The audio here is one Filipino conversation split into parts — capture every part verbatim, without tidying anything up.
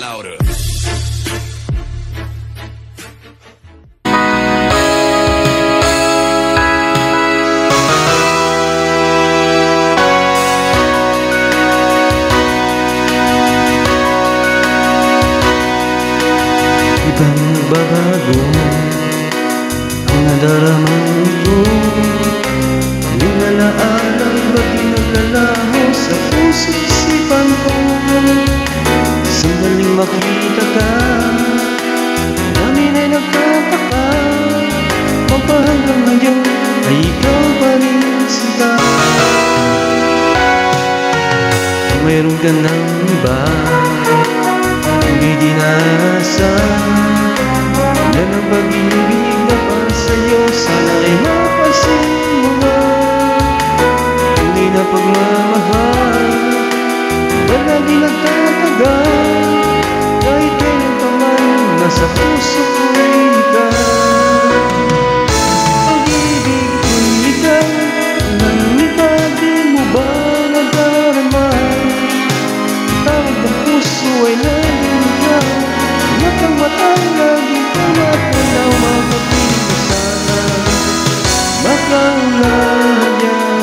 Louder. Ibang nagbabago ang nadarama ko. Yung alaalang ba't naglalaho sa puso't isipan ko. Sandaling makita ka, namin ay nagtataka. Mapahanggang ngayon ay ikaw pa rin sila. Kung mayroon ka ng iba, hindi dinaasan na ng pag-ibig na para sa'yo, sana ay mapasin mo na. Tunay na pagmamahal, palagi nagtatagal. Kahit kailan pa man, nasa puso ko'y ikaw. Pag-ibig ko'y ikaw, walang iba, di mo ba nadarama? Tawag ng puso ay laging ikaw, matang matang laging tumatalaw. Mapapiling ka sana, makaulahan yan.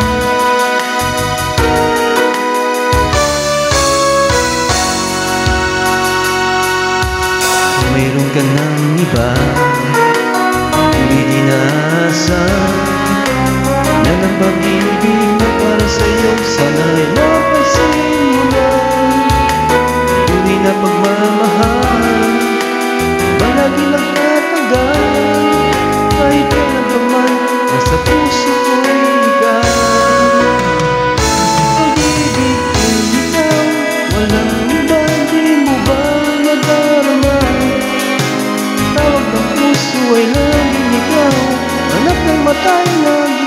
Kung mayroon ka ng iba, hindi dinaasan na ng pag-ibig na para sa'yo, sana ay mapasin mo na. Tunay na pagmamahal, palagi nagtatagal. Kahit kailan pa man, nasa puso ko'y ikaw. Pag-ibig ko'y ikaw, walang iba, di mo ba nadarama? Tawag ng puso ay laging ikaw, hanap ng mata'y lagi